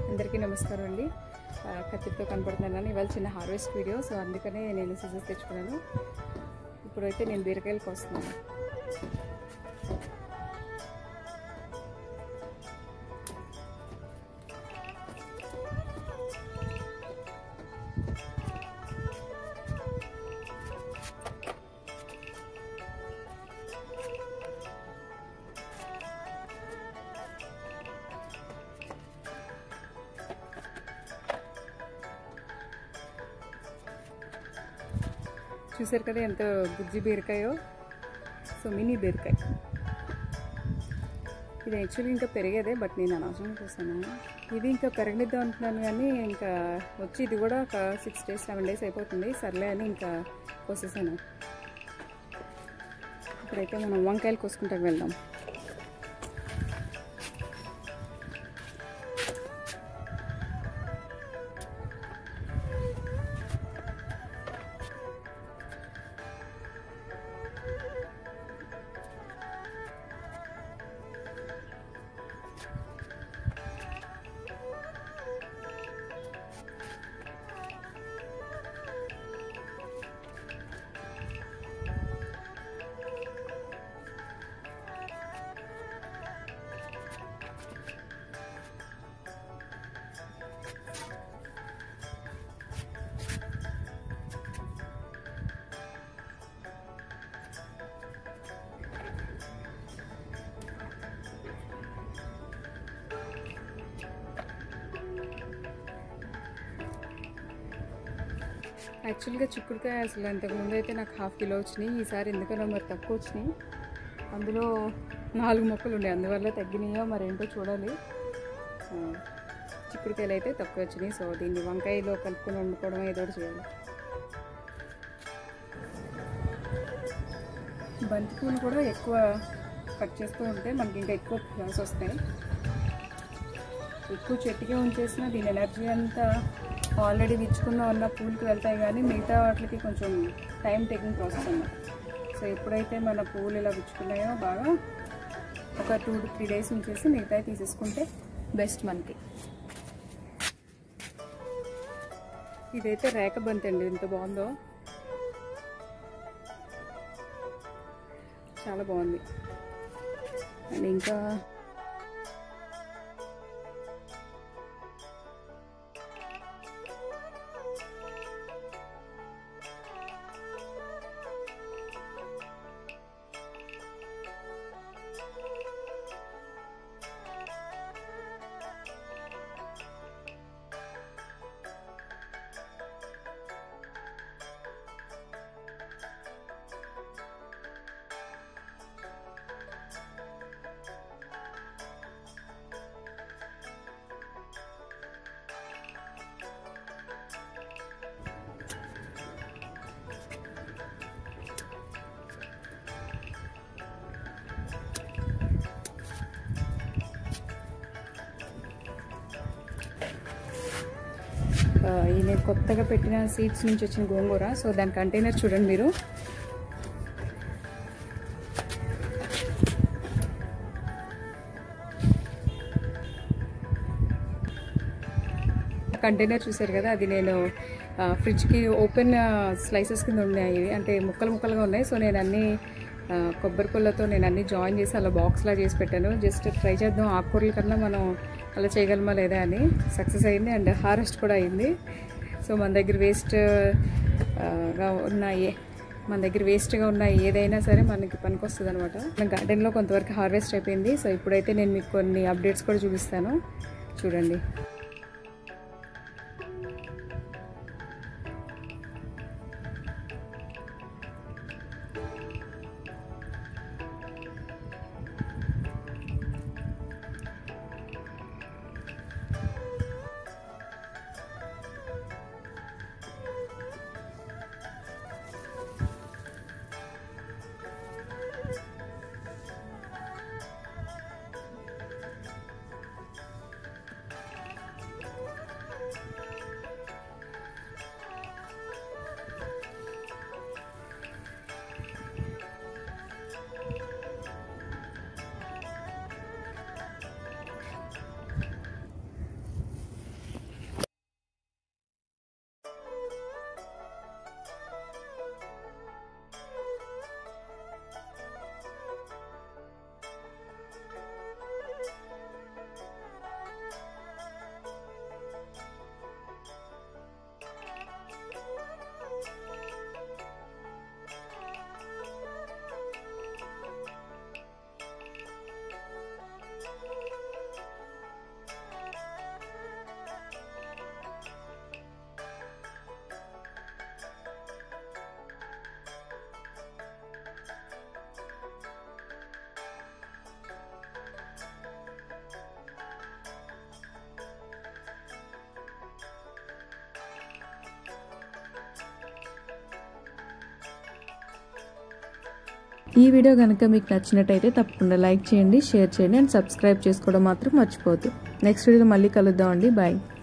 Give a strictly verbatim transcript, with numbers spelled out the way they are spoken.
అందరికీ నమస్కారం అండి. కత్తితో కనపడుతున్నాను. ఇవాళ చిన్న హార్వెస్ట్ వీడియో, సో అందుకనే నేను సిజర్స్ తెచ్చుకున్నాను. ఇప్పుడైతే నేను బీరకాయలు కోస్తున్నాను. చూసారు కదా ఎంత బుజ్జి బీరకాయో. సో మినీ బీరకాయ ఇది యాక్చువల్లీ ఇంకా పెరిగేదే, బట్ నేను అనవసరం కోసాను. ఇది ఇంకా పెరగనిద్దాం అంటున్నాను, కానీ ఇంకా వచ్చి ఇది కూడా ఒక సిక్స్ డేస్ సెవెన్ డేస్ అయిపోతుంది. సర్లే అని ఇంకా కోసేసాను. ఇప్పుడైతే మనం వంకాయలు కోసుకుంటాకు వెళ్దాం. యాక్చువల్గా చిక్కుడుకాయ అసలు ఇంతకుముందు అయితే నాకు హాఫ్ కిలో వచ్చినాయి. ఈసారి ఎందుకనో మరి తక్కువ వచ్చినాయి. అందులో నాలుగు మొక్కలు ఉన్నాయి, అందువల్ల తగ్గినాయో మరి ఏంటో చూడాలి. చిక్కుడుకాయలు అయితే తక్కువ వచ్చినాయి. సో దీన్ని వంకాయలో కలుపుకొని వండుకోవడం ఏదో చేయాలి. బంతి పూలు కూడా ఎక్కువ కట్ చేస్తూ ఉంటే మనకి ఇంకా ఎక్కువ ఫ్లవర్స్ వస్తాయి. ఎక్కువ చెట్టుకే ఉంచేసిన దీని ఎనర్జీ అంతా ఆల్రెడీ విచ్చుకున్న ఉన్న పూలకి వెళ్తాయి, కానీ మిగతా వాటికి కొంచెం టైం టేకింగ్ ప్రాసెస్ అన్నమాట. సో ఎప్పుడైతే మన పూలు ఇలా విచ్చుకున్నాయో బాగా ఒక టూ టు త్రీ డేస్ ఉంచేసి మిగతా తీసేసుకుంటే బెస్ట్ మనకి. ఇదైతే రేఖ బంతి అండి, ఎంత బాగుందో, చాలా బాగుంది. అండ్ ఇంకా ఈ నేను కొత్తగా పెట్టిన సీడ్స్ నుంచి వచ్చిన గోంగూర. సో దాని కంటైనర్ చూడండి మీరు. కంటైనర్ చూసారు కదా, అది నేను ఫ్రిడ్జ్కి ఓపెన్ స్లైసెస్ కింద ఉన్నాయి, అంటే ముక్కలు ముక్కలుగా ఉన్నాయి. సో నేను అన్నీ కొబ్బరి పుల్లతో నేను అన్నీ జాయిన్ చేసి అలా బాక్స్లా చేసి పెట్టాను. జస్ట్ ట్రై చేద్దాం ఆకుకూరల కన్నా మనం అలా చేయగలమా లేదా అని. సక్సెస్ అయింది అండ్ హార్వెస్ట్ కూడా అయింది. సో మన దగ్గర వేస్ట్గా ఉన్నాయి మన దగ్గర వేస్ట్గా ఉన్న ఏదైనా సరే మనకి పనికి వస్తుంది అనమాట. మన గార్డెన్లో కొంతవరకు హార్వెస్ట్ అయిపోయింది. సో ఇప్పుడైతే నేను మీకు కొన్ని అప్డేట్స్ కూడా చూపిస్తాను, చూడండి. ఈ వీడియో కనుక మీకు నచ్చినట్టయితే తప్పకుండా లైక్ చేయండి, షేర్ చేయండి అండ్ సబ్స్క్రైబ్ చేసుకోవడం మాత్రం మర్చిపోవద్దు. నెక్స్ట్ వీడియోలో మళ్ళీ కలుద్దామండి. బాయ్.